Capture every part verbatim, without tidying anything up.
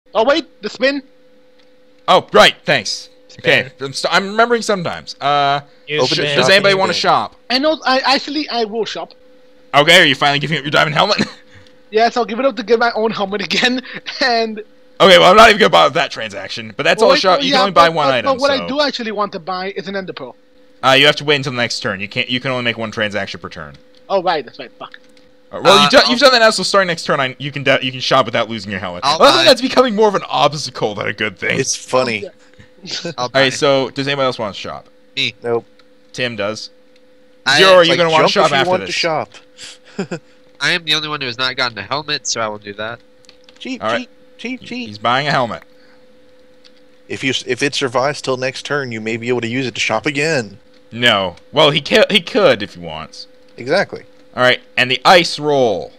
Oh wait, the spin. Oh, right. Thanks. Spin. Okay, I'm, st I'm remembering sometimes. Uh, You Open it, spin. does shop. anybody want to shop? I know. I actually I will shop. Okay, are you finally giving up your diamond helmet? Yes, I'll give it up to get my own helmet again. And Okay, well, I'm not even gonna bother with that transaction. But that's well, all wait, shop. well, You yeah, can only buy but, one but, item. But what so. I do actually want to buy is an ender pearl. Uh, you have to wait until the next turn. You can't. You can only make one transaction per turn. Oh right, that's right. Fuck. Uh, well, Uh, you've, done, I'll- you've done that now, so starting next turn, I, you can you can shop without losing your helmet. I'll Well, buy- that's becoming more of an obstacle than a good thing. It's funny. I'll buy Alright, so does anybody else want to shop? me. Nope. Tim does. I, Zero, are It's you like, going to want to jump shop if you after want this? to shop. I am the only one who has not gotten a helmet, so I will do that. Cheap, All right. cheap, cheap, cheap. He's buying a helmet. If you if it survives till next turn, you may be able to use it to shop again. No. Well, he ca he could if he wants. Exactly. Alright, and the ice roll.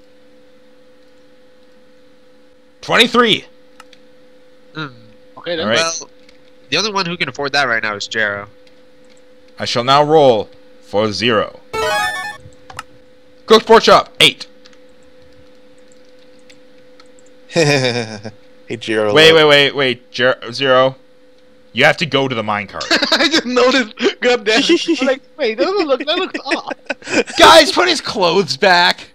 twenty-three. Hmm. Okay then. All right. Well, the only one who can afford that right now is Jero. I shall now roll for zero. Cooked pork chop, eight. Hey, Jiro. Wait, wait, wait, wait. Jer zero. You have to go to the minecart. I just noticed. God damn it. I'm like, wait, that doesn't look. That looks off. Guys, put his clothes back.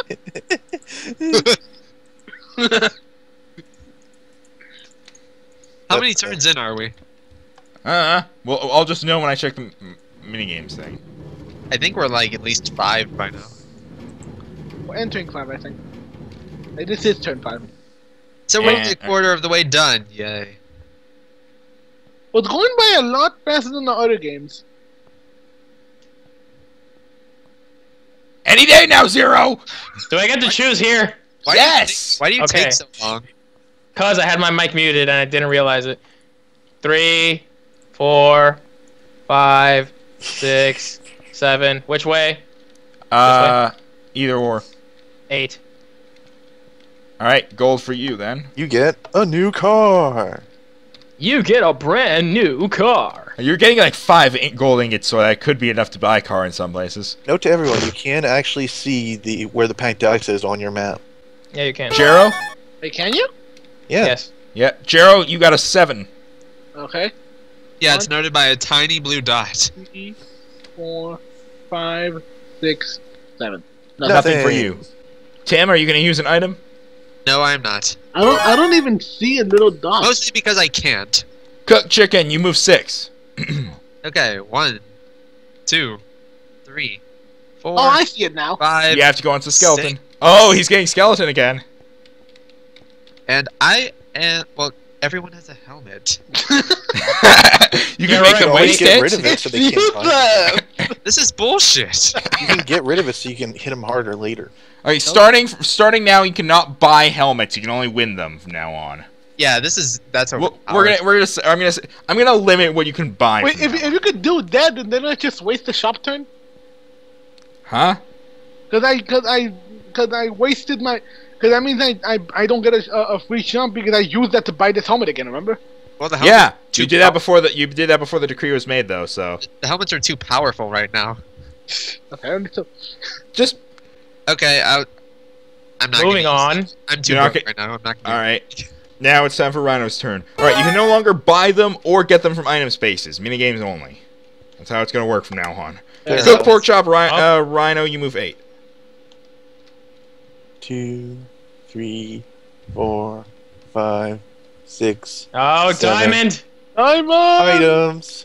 How many turns in are we? Uh-uh. Well, I'll just know when I check the m minigames thing. I think we're like at least five by now. We're entering five, I think. Hey, this is turn five. So we're Yeah. only a quarter of the way done. Yay. Well, it's going by a lot faster than the other games. Any day now, Zero! Do I get to choose here? Why Yes! Do you take, why do you Okay. take so long? Cause I had my mic muted and I didn't realize it. Three, four, five, six, seven. Which way? Uh, either or. Eight. Alright, gold for you then. You get a new car. You get a brand new car. You're getting like five in- gold ingots, so that could be enough to buy a car in some places. Note to everyone, you can actually see the where the packed ice is on your map. Yeah, you can. Jero? Hey, can you? Yeah. Yes. Yeah, Jero, you got a seven. Okay. Yeah, it's noted by a tiny blue dot. Three, four, five, six, seven. Nothing for you. Tim, are you going to use an item? No, I'm not. I don't. I don't even see a little dot. Mostly because I can't. Cook chicken, you move six. Okay, one, two, three, four, Oh, I see it now. five, You have to go into skeleton. six. Oh, he's getting skeleton again. and I and well, everyone has a helmet. You Yeah, can make right, them well, waste get rid it. of it so they can't find it. This is bullshit. You can get rid of it so you can hit them harder later. Alright, starting starting now, you cannot buy helmets. You can only win them from now on. Yeah, this is that's Well, overpowered. we're gonna we're gonna s- I'm gonna s- I'm gonna limit what you can buy. Wait, from if, now if you could do that, then then I just waste the shop turn. Huh? Cause I, cause I, cause I wasted my. Cause that means I, I, I don't get a, a free jump because I used that to buy this helmet again. Remember? well, the helmets Yeah, are too you did that pow- before the you did that before the decree was made, though. So The helmets are too powerful right now. Okay. So, just Okay, I, I'm not. Moving gonna on. use it. I'm too You're not broke ga- right now. I'm not. Gonna all right. Now it's time for Rhino's turn. All right, you can no longer buy them or get them from item spaces. Minigames only. That's how it's gonna work from now on. Fair Cook enough. pork chop, Rhi- Oh. uh, Rhino. You move eight. Two, three, four, five, six. Oh, Seven. diamond. I'm on. Items.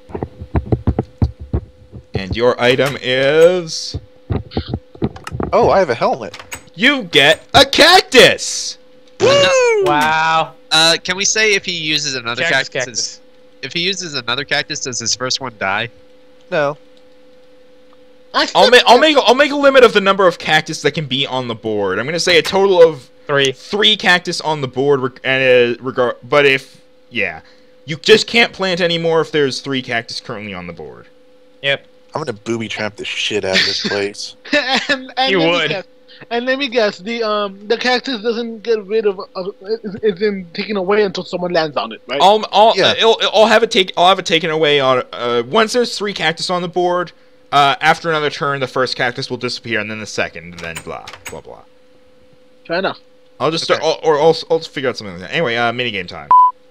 And your item is Oh, I have a helmet. you get a cactus. Wow. Uh, can we say if he uses another Cactus, cactus, cactus. if he uses another cactus, does his first one die? No. I I'll still- make I'll make I'll make a limit of the number of cactus that can be on the board. I'm gonna say a total of Three. three cactus on the board, reg- and uh, regard. But if yeah, you just can't plant anymore if there's three cactus currently on the board. Yep. I'm gonna booby trap the shit out of this place. and, and You let me would. guess- and let me guess, the um the cactus doesn't get rid of, of is- isn't taken away until someone lands on it, right? I'll I'll Yeah. uh, it'll, I'll have it take I'll have it taken away on uh, once there's three cactus on the board. Uh, after another turn, the first cactus will disappear, and then the second, and then blah blah blah. Fair enough. I'll just start, Okay. or, or I'll, I'll figure out something like that. Anyway, uh, minigame time.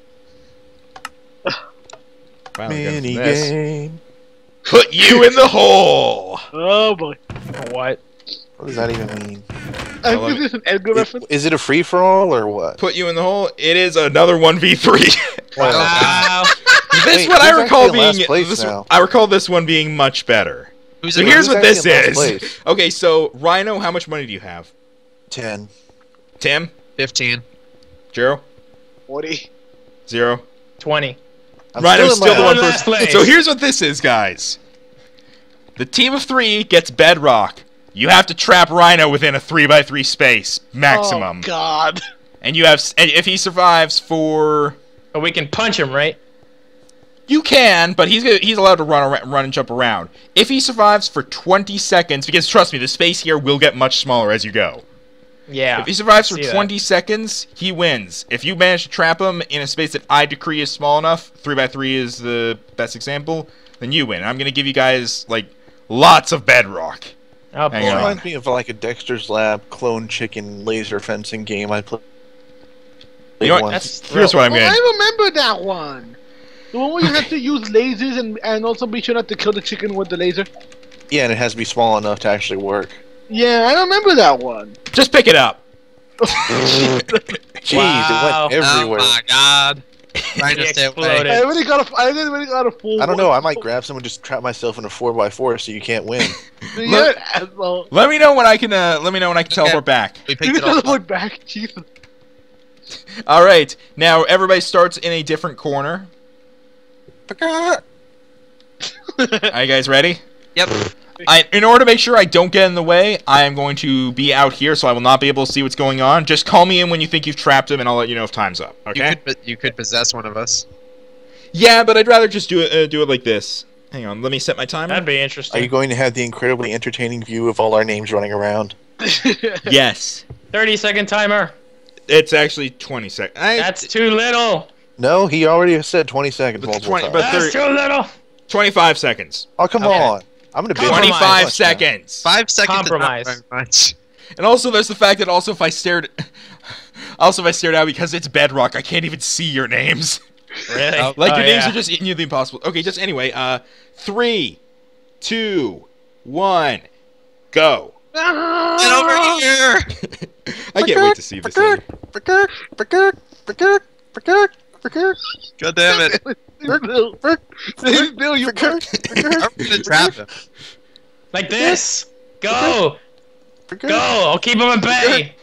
Finally got from this. Minigame. Put you in the hole! Oh boy. What? What does that even mean? I love think this is an Edgar Is, reference. is it a free for all or what? Put you in the hole. It is another one v three. Wow. This Wait, one I who's recall actually in last being. place This, now? I recall this one being much better. Who's So in here's who's what this actually in last is. place? Okay, so Rhino, how much money do you have? Ten. Tim, fifteen? Jero, Forty. zero. twenty. I'm Rhino's still still in the last. one Last person. place. So here's what this is, guys. The team of three gets bedrock. You have to trap Rhino within a three by three space maximum, Oh God. and you have. And if he survives for, But we can punch him, right? you can, but he's gonna- he's allowed to run around, run and jump around. If he survives for twenty seconds, because trust me, the space here will get much smaller as you go. Yeah. If he survives for see that. twenty seconds, he wins. If you manage to trap him in a space that I decree is small enough, three by three is the best example, then you win. I'm going to give you guys, like, lots of bedrock. Oh Hang It boy. on. reminds me of like a Dexter's Lab clone chicken laser fencing game I played You know what? once. That's Here's what I'm Oh, going to... I remember that one. The one where you have to use lasers and and also be sure not to kill the chicken with the laser. Yeah, and it has to be small enough to actually work. Yeah, I remember that one. Just pick it up. Jeez, Wow. it went everywhere. Oh my god. Trying He to stay exploded. away. I already got a. I already got a full. I don't know. I might grab someone, just trap myself in a four by four, so you can't win. Yeah, asshole. Let me know when I can, uh, let me know when I can Okay. teleport back. We You picked it all gotta up. look back, Jesus. Alright, now everybody starts in a different corner. Are you guys ready? Yep. I, in order to make sure I don't get in the way, I am going to be out here, so I will not be able to see what's going on. Just call me in when you think you've trapped him, and I'll let you know if time's up. You Okay? could you could possess one of us. Yeah, but I'd rather just do it uh, do it like this. Hang on, let me set my timer. That'd be Are interesting. you going to have the incredibly entertaining view of all our names running around? Yes, thirty second timer. it's actually twenty seconds. I, That's too little. No, he already said twenty seconds But multiple twenty- times. but- That's thirty- too little. twenty-five seconds. Oh, come Okay. on. I'm going to bitch. Compromise. twenty-five much now. seconds. Five seconds Compromise. is not very much. And also, there's the fact that also if I stared, also if I stared out because it's bedrock, I can't even see your names. Really? Oh, Like Oh, your names yeah. are just nearly impossible. Okay, just anyway. Uh, three, two, one, go. Get over here! I can't wait to see this. Later. God damn it. Bill, Bill, you. I'm gonna trap him. Like this. Go. Go. I'll keep him at bay.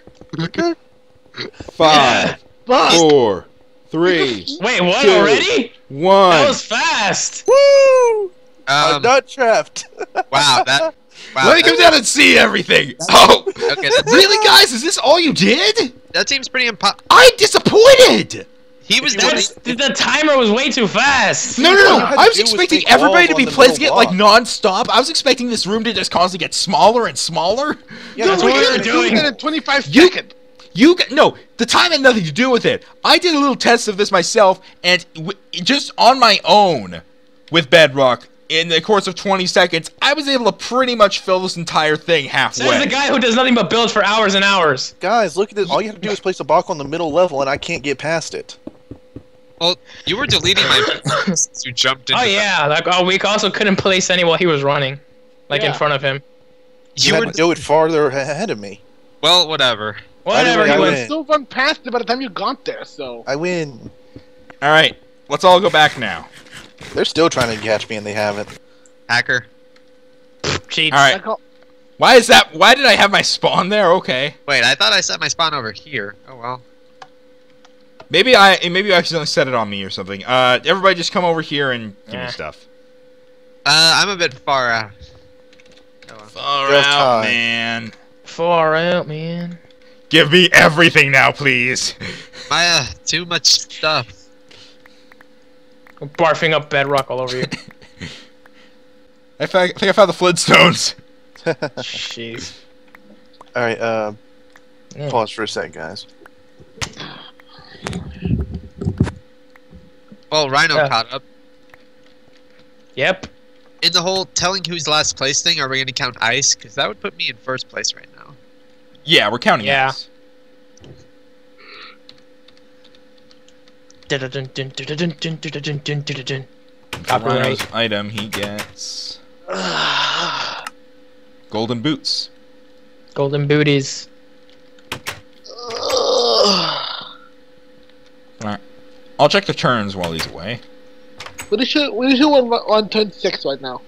Five, Fuck. four, three, Wait, what Two. already? That one. was fast. Woo! I'm Um, not trapped. wow, that. Wow, Let me come that, down and see everything. Oh, okay, that's, really, guys? Is this all you did? that seems pretty impo- I'm disappointed. He was doing That's, the timer was way too fast. No, no, All no. you had to I was do was expecting make everybody walls to be on the placing it middle like block. non-stop. I was expecting this room to just constantly get smaller and smaller. Yeah, No, That's we what we gotta were do doing. that in twenty-five You- seconds. You g- no, the time had nothing to do with it. I did a little test of this myself, and w- just on my own with Bedrock, in the course of twenty seconds, I was able to pretty much fill this entire thing halfway. Says the guy who does nothing but build for hours and hours. Guys, look at this. All you have to do is place a block on the middle level, and I can't get past it. Well, you were deleting my since you jumped into Oh yeah, like oh, we also couldn't place any while he was running, like in Yeah. front of him. the- You You had were to do it farther ahead of me. well, whatever. Whatever way, he I was. win. Still run past it by the time you got there. So. I win. All right, let's all go back now. They're still trying to catch me, and they haven't. Hacker. Cheats. All right, I call- why is that? Why did I have my spawn there? Okay, Wait, I thought I set my spawn over here. Oh well. maybe I maybe I accidentally set it on me or something. Uh, everybody just come over here and give Yeah. me stuff. Uh, I'm a bit far out. Oh, well. Far Just out, time. man. Far out, man. Give me everything now, please. My, uh, too much stuff. I'm barfing up bedrock all over you. I, fa- I think I found the Flintstones. Jeez. All right. Uh, Yeah. pause for a sec, guys. Well, Rhino Yeah. caught up. Yep. In the whole telling who's last place thing, are we going to count ice? Because that would put me in first place right now. Yeah, we're counting Yeah. this. Rhino's item, he gets golden boots. Golden booties. Alright. I'll check the turns while he's away. What is your what is your one on turn six right now?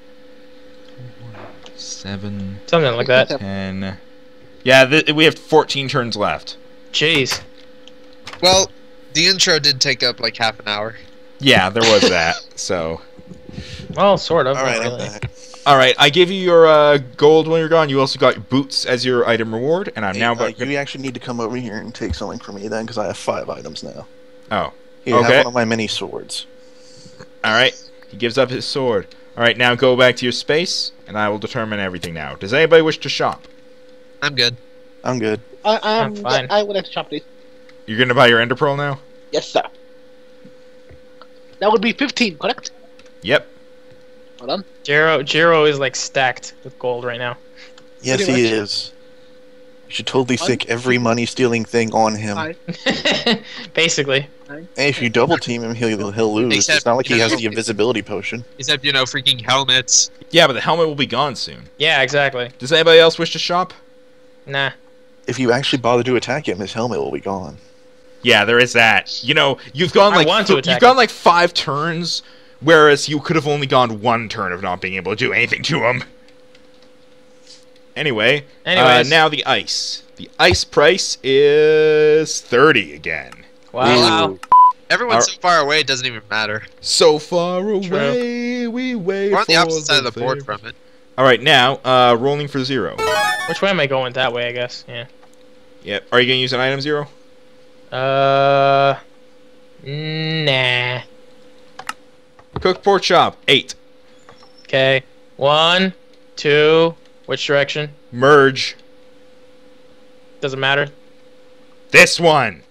Seven. Something like that. Ten. Yeah, th we have fourteen turns left. Jeez. Well, the intro did take up like half an hour. Yeah, there was that. So. Well, sort of. All right, not I'm really. back. All right, I give you your uh, gold when you're gone. You also got boots as your item reward, and I'm Hey, now. uh, About you actually need to come over here and take something from me then, because I have five items now. Oh. Here, Okay. have one of my mini swords. All right. He gives up his sword. All right, now go back to your space, and I will determine everything now. Does anybody wish to shop? I'm good. I'm good. I I'm, I'm fine. I would like to shop, please. You're gonna buy your ender pearl now? Yes, sir. That would be fifteen, correct? Yep. Hold on. Jiro, Jiro is like stacked with gold right now. Yes, Pretty he much. is. You should totally One, stick every money-stealing thing on him. Five. Basically. And if you double team him, he'll he'll lose. Except, it's not like you he has know- the invisibility potion. Except, you know, freaking helmets. Yeah, but the helmet will be gone soon. Yeah, exactly. Does anybody else wish to shop? Nah. If you actually bother to attack him, his helmet will be gone. Yeah, there is that. You know, you've gone I like want to th- attack you've gone him. like five turns, whereas you could have only gone one turn of not being able to do anything to him. Anyway, uh, Anyways. now the ice. The ice price is thirty again. Wow. Everyone's Our- so far away, it doesn't even matter. So far away, we wait We're on the for opposite side of the board favor- from it. All right, now uh, rolling for zero. Which way am I going? That way, I guess. Yeah. Yep. Are you gonna use an item zero? Uh. Nah. Cook pork chop eight. Okay. One, two. Which direction? Merge Doesn't matter. this one.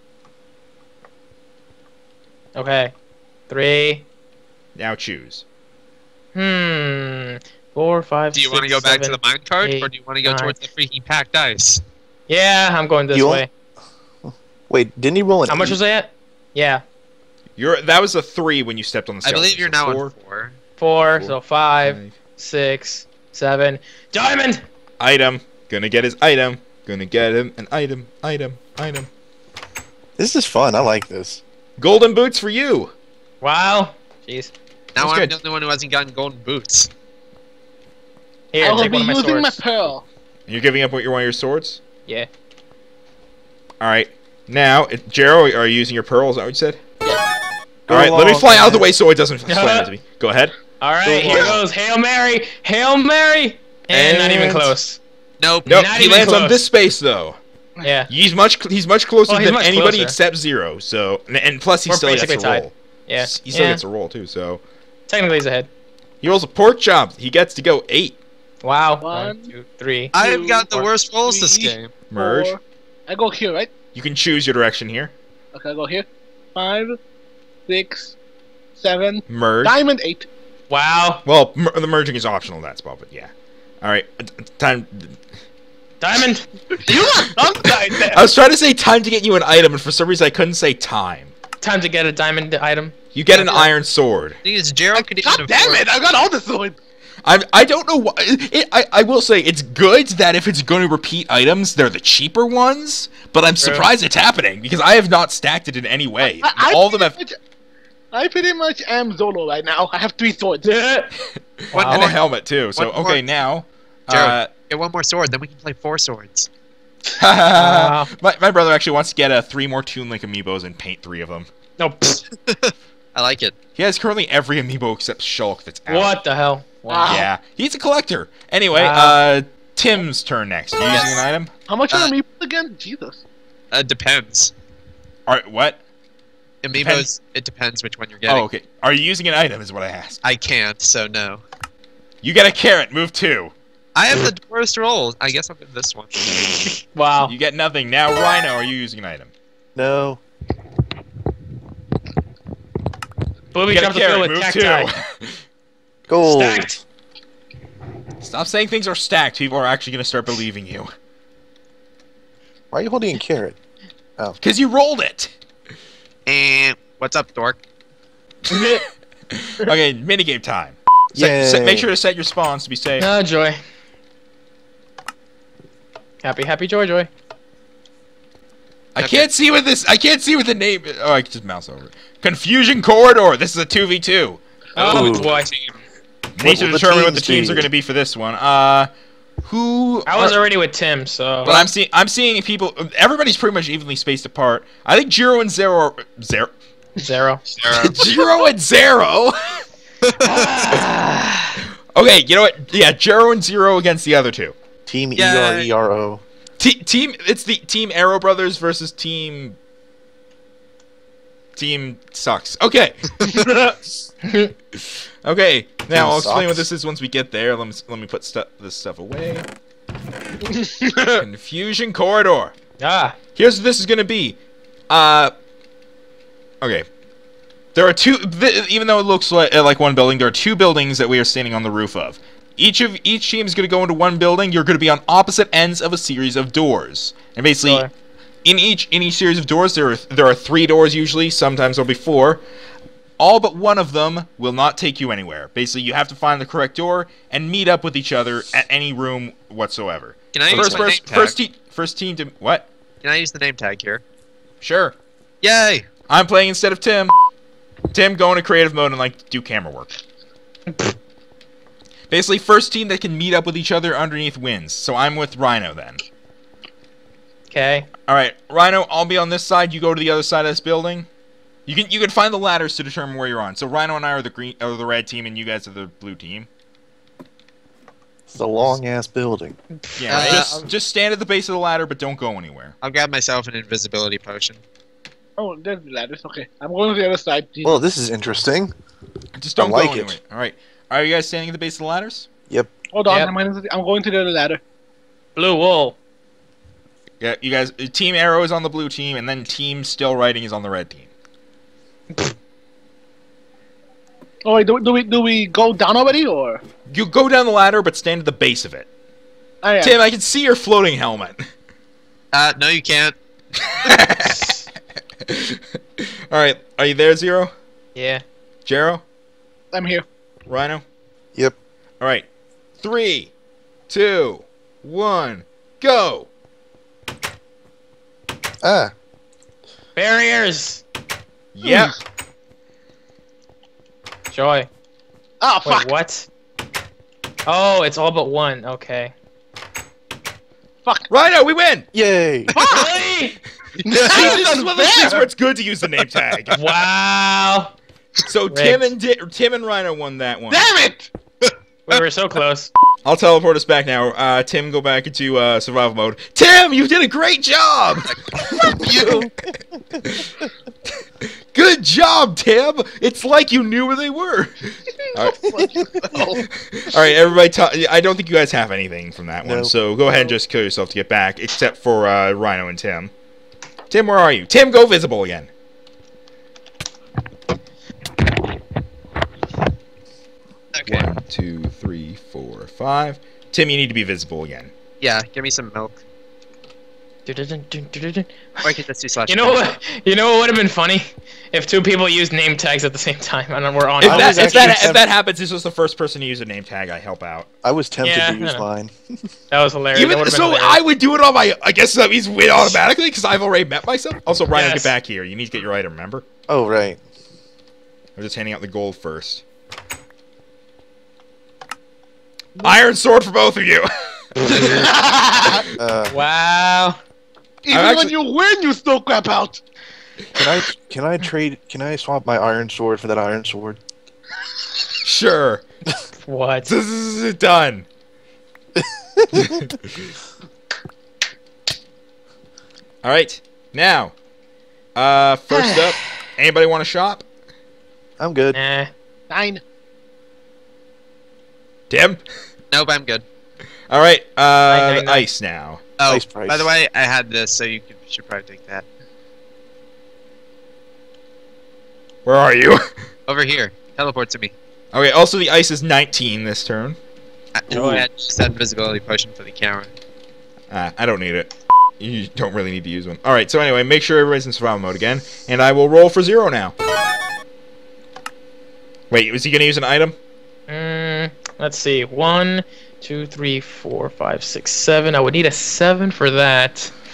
Okay. Three. Now choose. Hmm. Four, five, Do you want to six, go back to seven, the mine cart, eight, or do you want to go nine. towards the freaking packed ice? Yeah, I'm going this You way. Wait, didn't he roll an How much eight? was that? Yeah. You're that was a three when you stepped on the I scale. believe you're now four, on four. Four, Four, so five, five. six, seven. Diamond! Item. Gonna get his item. Gonna get him an item. Item. Item. This is fun. I like this. Golden boots for you. Wow. Jeez. Now That's I'm good. the only one who hasn't gotten golden boots. Here, I will take be one of my using my swords. pearl. You're giving up what your one of your swords. Yeah. All right. Now, it- Jero, are you using your pearl? Is that what you said? Yes. All right. Let me along, fly out of the man. way so it doesn't slam into me. Go ahead. All right, Go here on. goes Hail Mary, Hail Mary, and, not even And- close. Nope. Nope. Not He even lands on close. this space though. Yeah. He's much he's much closer Well, he's than much anybody closer. except Zero. So and, and plus he We're still gets basically a tied. roll. Yeah. He still yeah. gets a roll too. So Technically, he's ahead. he rolls a pork chop. He gets to go eight. Wow. One, One, two, three. I have Two, got the four, worst rolls this three. game. Merge. Four. I go here, right? You can choose your direction here. Okay, I go here. Five, six, seven. Merge. Diamond eight. Wow. Well, mer the merging is optional in that spot, but yeah. All right, uh, t- time. Diamond. You are upside there. I was trying to say time to get you an item, and for some reason I couldn't say time. Time to get a diamond item. You get an Yeah. iron sword. The thing is, Gerald could even God damn afford- it! I got all the swords. I I don't know why. It, I I will say it's good that if it's going to repeat items, they're the cheaper ones. But I'm True. surprised it's happening because I have not stacked it in any way. I, I All of them have. pretty much- I pretty much am Zolo right now. I have three swords. One And a more. helmet too. So One more. okay, now. Gerald, Uh, get one more sword, then we can play four swords. Wow. my, my brother actually wants to get uh, three more Toon Link amiibos and paint three of them. No. pfft. I like it. He has currently every amiibo except Shulk that's out. What the hell? Wow. Yeah, he's a collector. Anyway, Wow. uh, Tim's turn next. You Yes. using an item? How much Uh, are amiibos again? Jesus. Uh, depends. All right, what? Amiibos, Depends. it depends which one you're getting. Oh, okay. Are you using an item? Is what I asked. I can't, so no. You get a carrot. Move two. I have the worst roll. I guess I'll get this one. Wow. You get nothing. Now, Rhino, are you using an item? No. Booby Get a jumped the field carrot. with Move cacti. two. Gold. Stacked. Stop saying things are stacked. People are actually going to start believing you. Why are you holding a carrot? Because you rolled it. And What's up, dork? Okay, minigame time. Set, set, Yay. make sure to set your spawns to be safe. Oh, joy. Happy, happy, joy, joy. I Okay. can't see what this. I can't see what the name. Oh, I can just mouse over it. Confusion corridor. This is a two v two. Oh, Ooh. boy. Need to will the determine what the teams teams be? are going to be for this one. Uh, who? I was are- already with Tim, so. But I'm seeing. I'm seeing people. Everybody's pretty much evenly spaced apart. I think Jiro and Zero. Are, Zero. Zero. Zero. Jiro and Zero. Okay, you know what? Yeah, Jiro and Zero against the other two. Team E Yeah. R E R O. Te team. It's the Team Arrow Brothers versus Team. Team sucks. Okay. Okay. Now I'll explain what sucks. this is once we get there. Let me let me put stuff this stuff away. Confusion corridor. Ah. Here's what this is gonna be. Uh. Okay. There are two. Th even though it looks like uh, like one building, there are two buildings that we are standing on the roof of. Each of each team is gonna go into one building. You're gonna be on opposite ends of a series of doors, and basically. Sure. In each in each series of doors, there are there are three doors usually. Sometimes there'll be four. All but one of them will not take you anywhere. Basically, you have to find the correct door and meet up with each other at any room whatsoever. Can I use First my person, name tag? first team, first team to what? Can I use the name tag here? Sure. Yay! I'm playing instead of Tim. Tim, go into creative mode and like do camera work. Basically, first team that can meet up with each other underneath wins. So I'm with Rhino then. Okay. All right, Rhino, I'll be on this side. You go to the other side of this building. You can you can find the ladders to determine where you're on. So Rhino and I are the green, or the red team, and you guys are the blue team. It's a long ass building. Yeah, Uh, just just stand at the base of the ladder, but don't go anywhere. I'll grab myself an invisibility potion. Oh, there's the ladders. Okay, I'm going to the other side. Well, this is interesting. Just don't I like go it. anywhere. All right, are you guys standing at the base of the ladders? Hold on, Yep. I'm, going to the, I'm going to the other ladder. Blue wool. Yeah, you guys. uh, Team Arrow is on the blue team, and then Team Still Writing is on the red team. Oh wait, do, do we do we go down already or? You go down the ladder, but stand at the base of it. I am. Tim, I can see your floating helmet. Uh, no, you can't. All right, are you there, Zero? Yeah. Jero? I'm here. Rhino? Yep. All right, three, two, one, go. Ah. Barriers. Yep. Joy. Oh Wait, fuck! what? Oh, it's all but one. Okay. Fuck! Rhino, we win. Yay. Really? See, this is one of those things where it's good to use the name tag. Wow. So Rigged. Tim and Di Tim and Rhino won that one. Damn it! We were so close. I'll teleport us back now. Uh, Tim, go back into uh, survival mode. Tim, you did a great job. you. Good job, Tim. It's like you knew where they were. All right, All right everybody. T I don't think you guys have anything from that one, No. so go ahead and just kill yourself to get back, except for uh, Rhino and Tim. Tim, where are you? Tim, go visible again. Okay. One, two, three, four, five. Tim, you need to be visible again. Yeah, give me some milk. You Or I can just do slash. know what? You know what would have been funny if two people used name tags at the same time and we're on. If I that, was if, that, actually if that happens, this was the first person to use a name tag. I help out. I was tempted Yeah, to use I know. mine. That was hilarious. that Even would've been so, hilarious. I would do it on my. I guess that means win automatically because I've already met myself. Also, Ryan, Yes. get back here. You need to get your item. Remember? Oh, right. I'm just handing out the gold first. Iron sword for both of you. Uh, Wow. Even I'm when actually- you win, you still crap out. can I can I trade? Can I swap my iron sword for that iron sword? Sure. What? This is done. All right. Now, uh, first up, anybody want to shop? I'm good. Nah. Nine. Tim. Nope, I'm good. All right. Uh, Nine, nine, the nine. ice now. Oh, Nice price. by the way, I had this, so you could, should probably take that. Where are you? Over here. Teleport to me. Okay. Also, the ice is nineteen this turn. I, Joy. I just had invisibility potion for the camera. Ah, I don't need it. You don't really need to use one. All right. So anyway, make sure everybody's in survival mode again, and I will roll for zero now. Wait, was he gonna use an item? Mm, let's see. One, two, three, four, five, six, seven. I would need a seven for that.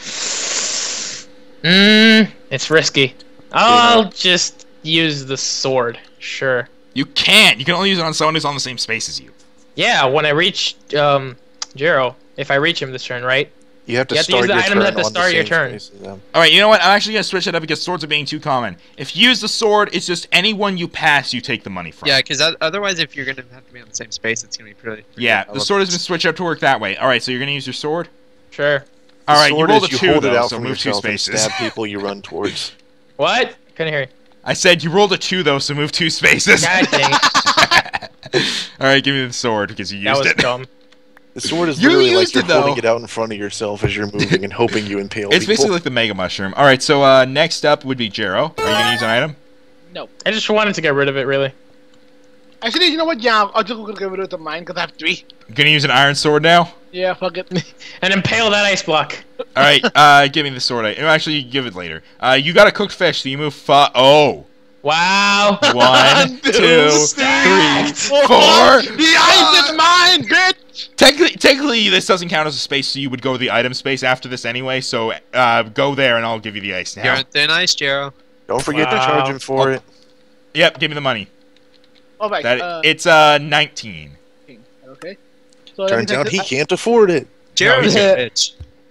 Mmm, it's risky. I'll just use the sword. Sure. You can't. You can only use it on someone who's on the same space as you. Yeah, when I reach um Jero, if I reach him this turn, right? You have to You have to start use the your items turn at the on start of your same turn. space as them. All right, you know what? I'm actually gonna switch it up because swords are being too common. If you use the sword, it's just anyone you pass, you take the money from. Yeah, because otherwise, if you're gonna have to be on the same space, it's gonna be pretty. pretty Yeah, tough. the sword has been switched up to work that way. All right, so you're gonna use your sword. Sure. All The right, you sword rolled a is you two hold it though, out so from move two yourself and spaces. stab people you run towards. What? Couldn't hear you. I said you rolled a two though, so move two spaces. God dang it. All right, give me the sword because you That used was it. dumb. The sword is You literally like used you're it, though. holding it out in front of yourself as you're moving and hoping you impale It's people. basically like the Mega Mushroom. All right, so uh, next up would be Jero. Are you gonna use an item? No. I just wanted to get rid of it, really. Actually, you know what? Yeah, I'll just go get rid of mine because I have three. Gonna use an iron sword now? Yeah, fuck it. And impale that ice block. All right, uh, give me the sword. I actually give it later. Uh, you got a cooked fish, so you move five. Oh. Wow. One, two, three, four. The ice is mine, bitch! Technically, technically, this doesn't count as a space, so you would go to the item space after this anyway. So uh, go there, and I'll give you the ice You're now. on thin ice, Jero. Don't forget to Wow. charge him for Oh. it. Yep, give me the money. Oh, my That uh, it's uh nineteen. okay. So that Turns means I out could- he I- can't afford it. Jero's No. rich.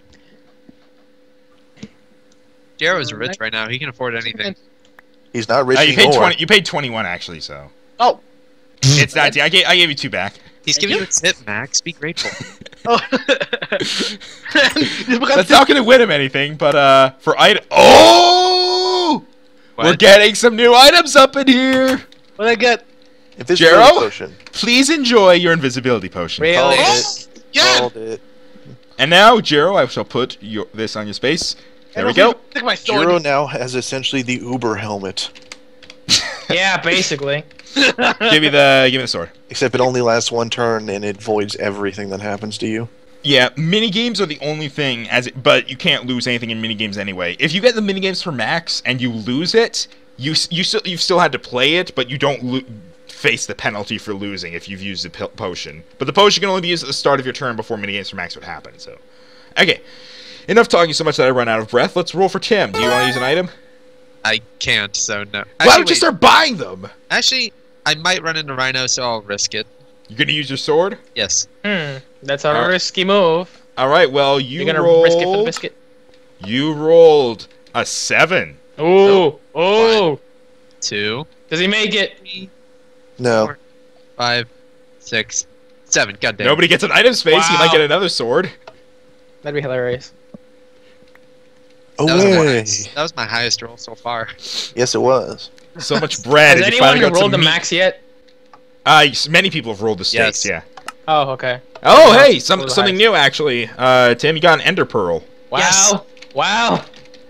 Jero's rich right now. He can afford anything. He's not rich Uh, you paid anymore. twenty. You paid twenty-one actually. So Oh. it's nineteen. I gave I gave you two back. He's giving you a tip, Max. Be grateful. Oh. Just because That's not gonna win him anything, but uh, for item. Oh, we're What? getting some new items up in here. What I get? Invisibility Jero? potion. Please enjoy your invisibility potion. Really? Called Oh, it. yeah! Called it. And now, Jero, I shall put your, this on your space. There we And go. also, Take my sword. Jiro now has essentially the Uber helmet, Yeah, basically. give me the give me the sword. except it only lasts one turn and it voids everything that happens to you. Yeah, minigames are the only thing, as it, but you can't lose anything in minigames anyway. If you get the minigames for max and you lose it, you s- you still you've still had to play it, but you don't lo- face the penalty for losing if you've used the po- potion. But the potion can only be used at the start of your turn before minigames for max would happen. So, okay, enough talking so much that I run out of breath. Let's roll for Tim. Do you want to use an item? I can't, so no. Why Actually, don't you wait. start buying them? Actually, I might run into Rhino, so I'll risk it. You're gonna use your sword. Yes. Hmm. That's a Alright. risky move. All right. Well, you You're gonna rolled. risk it for the biscuit. You rolled a seven. Ooh. Ooh. Two, Does he make it? No. Four. five, six, seven. God damn. Nobody gets an item space. You might Wow. get another sword. That'd be hilarious. Oh, That was, my way. highest, that was my highest roll so far. Yes, it was. So much bread. Has and you anyone finally got rolled the some meat. max yet? Uh, yes, many people have rolled the stakes. Yes. Yeah. Oh, okay. Oh, Yeah, hey, roll some, the something highest. new actually. Uh, Tim, you got an ender pearl. Wow. Yes. Wow.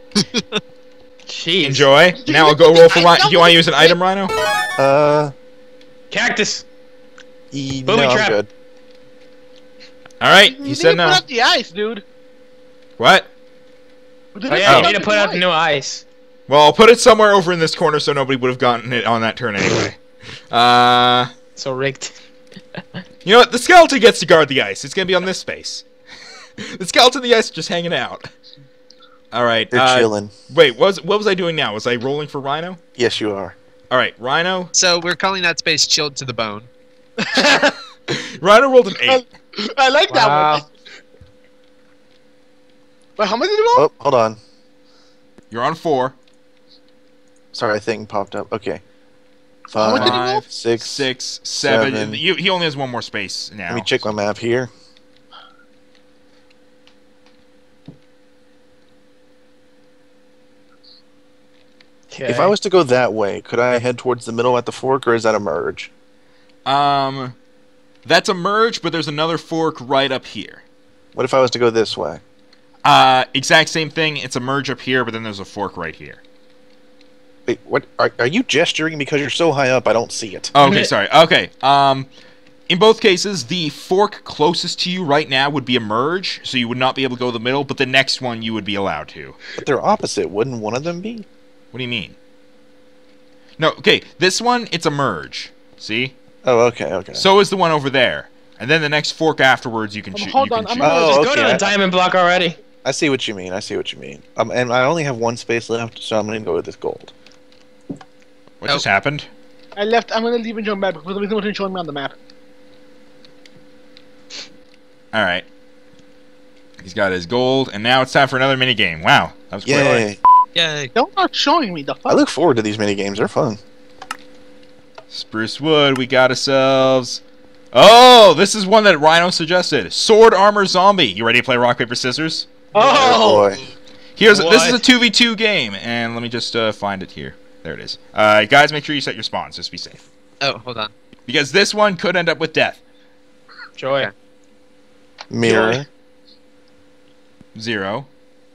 Jeez. Enjoy. Now I'll go roll for Rhino. Do you want to use an item, Rhino? Uh, Cactus. e- Booby no, I'm trap. good. All right. You You need said to no. put out the ice, dude. What? You Oh yeah, Oh. you need to put out the new ice. Well, I'll put it somewhere over in this corner so nobody would have gotten it on that turn anyway. Uh, So rigged. you know what? The skeleton gets to guard the ice. It's gonna be on this space. The skeleton and the ice are just hanging out. All right. They're uh, chilling. Wait, what was, what was I doing now? Was I rolling for Rhino? Yes, you are. All right, Rhino. So we're calling that space chilled to the bone. Rhino rolled an eight. I like that Wow. one. Wait, how much did you roll? Oh, hold on. You're on four. Sorry, a thing popped up. Okay. How much did you roll? Five, six. Six, seven. seven. You, he only has one more space now. Let me check my map here. Okay. If I was to go that way, could I head towards the middle at the fork, or is that a merge? Um, that's a merge, but there's another fork right up here. What if I was to go this way? Uh, exact same thing. It's a merge up here, but then there's a fork right here. Wait, what? Are, are you gesturing because you're so high up? I don't see it. Oh, okay, sorry. Okay. Um, in both cases, the fork closest to you right now would be a merge, so you would not be able to go to the middle. But the next one you would be allowed to. But they're opposite. Wouldn't one of them be? What do you mean? No. Okay. This one, it's a merge. See? Oh, okay, okay. So is the one over there. And then the next fork afterwards, you can Um, shoot. hold you on, can I'm shoot. gonna- Oh, Just okay. go to the I- diamond block already. I see what you mean. I see what you mean. Um, and I only have one space left, so I'm gonna go with this gold. What Oh. just happened? I left. I'm gonna leave and join back because the reason wasn't showing me on the map. All right. He's got his gold, and now it's time for another mini game. Wow, that was quick. Yay! Yay. They're not showing me the fuck. I look forward to these mini games. They're fun. Spruce wood. We got ourselves. Oh, this is one that Rhino suggested. Sword armor zombie. You ready to play rock paper scissors? Oh! boy. Here's this is a What? two v two game, and let me just uh, find it here. There it is. Uh, guys, make sure you set your spawns. Just be safe, Oh, hold on. because this one could end up with death. Joy. Mirror. Zero,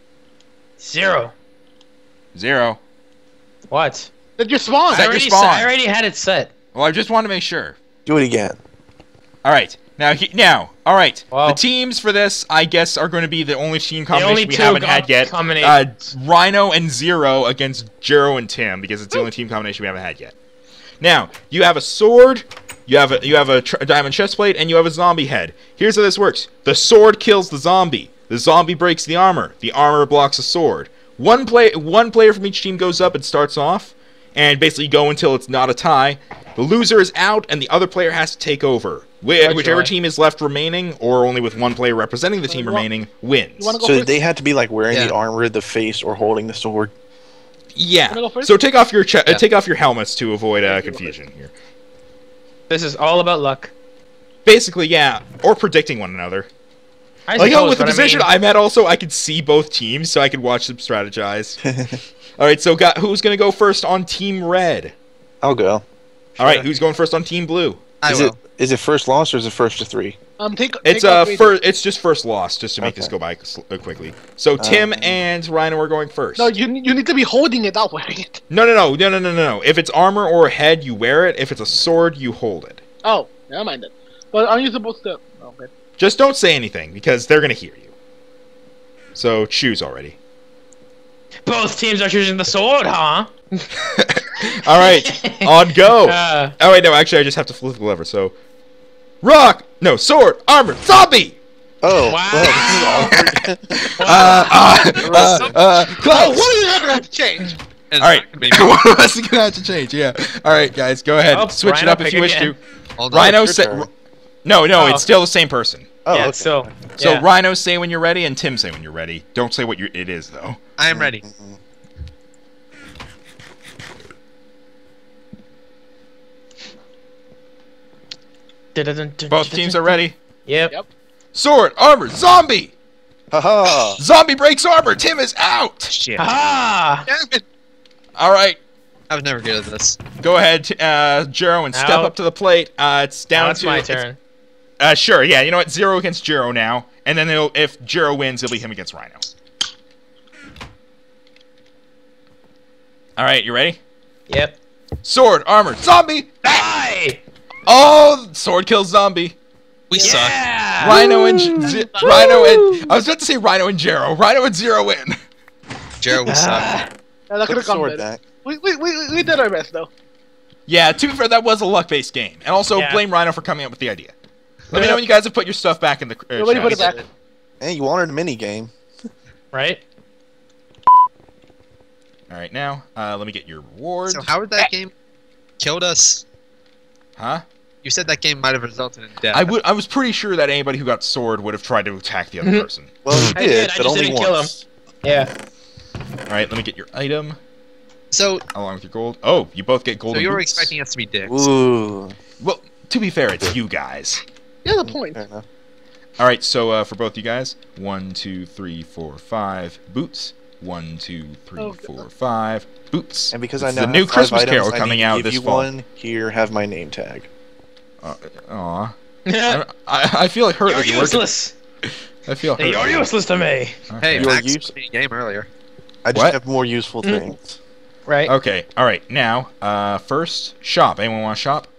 Zero. zero. What? That just spawned. Set I your already, spawn. set, I already had it set. Well, I just want to make sure. Do it again. All right. Now, he, now, all right. Wow. The teams for this, I guess, are going to be the only team combination only we two haven't com- had yet. combinations. Uh, Rhino and Zero against Jero and Tim, because it's the only team combination we haven't had yet. Now, you have a sword, you have a you have a, tr- a diamond chest plate, and you have a zombie head. Here's how this works: the sword kills the zombie. The zombie breaks the armor. The armor blocks the sword. One play one player from each team goes up and starts off, and basically go until it's not a tie. The loser is out, and the other player has to take over. Wh- That's whichever right. team is left remaining, or only with one player representing the team You want- remaining, wins. You wanna go So first? they had to be like wearing Yeah. the armor, the face, or holding the sword. Yeah. Wanna go first? So take off your che- Yeah. uh, take off your helmets to avoid uh, confusion here. This is all about luck. Basically, yeah, or predicting one another. I Like, oh, suppose, with the but I position mean- I'm at, also I could see both teams, so I could watch them strategize. All right, so got, who's gonna go first on Team Red? I'll go. All right, who's going first on Team Blue? I Is will. it is it first loss or is it first to three? Um, take. It's take uh, off wait- fir- it's just first loss, just to make this Okay. go by sl- uh, quickly. So Tim Um, and Rhino are going first. No, you you need to be holding it, not wearing it. no, no, no, no, no, no, no. If it's armor or a head, you wear it. If it's a sword, you hold it. Oh, never mind it. But aren't you supposed to? Oh, okay. Just don't say anything because they're gonna hear you. So choose already. Both teams are choosing the sword, huh? All right, on go. Uh, Oh wait, no, actually, I just have to flip the lever. So, rock, no, sword, armor, zombie. Oh, Wow. well, this is awkward. Uh, uh, uh, uh, Oh, close. what are you gonna have to change? It's All right, not gonna be- one of us is gonna have to change. Yeah. All right, guys, go ahead. Oh, Switch Rhino, it up if pick you wish again. to. Hold on. Rhino, your say. turn. No, no, Oh. it's still the same person. Oh, yeah, okay. so. So yeah. Rhino, say when you're ready, and Tim, say when you're ready. Don't say what you it is though. I am ready. Mm-mm. Both teams are ready. Yep. Yep. Sword, armor, zombie. Haha. Zombie breaks armor. Tim is out. Shit. Ah! Damn it. All right, I was never good at this. go ahead, t- uh, Jero, and step Out. up to the plate. Uh, it's down Now it's to my it's- turn. Uh, sure, yeah. You know what? Zero against Jero now, and then it'll, if Jero wins, it'll be him against Rhino. All right, you ready? Yep. Sword, armor, zombie. Die! Oh, sword kills zombie. We suck. Yeah! Rhino and J- Z- Rhino and I was about to say Rhino and Jero. Rhino and Zero win. Jared, we suck. Ah. Yeah, that Put could the have come sword better. back. We, we, we, we did our best though. Yeah, to be fair, that was a luck-based game, and also Yeah. blame Rhino for coming up with the idea. Let me know when you guys have put your stuff back in the uh, Nobody put it chest. back. Hey, you wanted a mini game. Right? All right, now uh, let me get your rewards. So how did that game killed us? Huh? You said that game might have resulted in death. I would. I was pretty sure that anybody who got sword would have tried to attack the other Mhm. person. Well, you I did, did, I but just only didn't kill once. Yeah. All right, let me get your item So, along with your gold. Oh, you both get so golden you were boots. expecting us to be dicks. Ooh. Well, to be fair, it's you guys. Yeah, the point. Fair enough. All right, so uh, for both you guys, one, two, three, four, five boots. One, two, three, Oh, four, five boots. And because It's I know the new Christmas Carol coming out give this you fall. one, here, have my name tag. Uh, aw. You're I, I feel like hurt. like you're working- useless. I feel hurt. You're useless to me. Okay. Hey, You are Max use- played a game earlier. I just What? have more useful Mm. things. Right? Okay. All right. Now, uh, first shop. Anyone want to shop?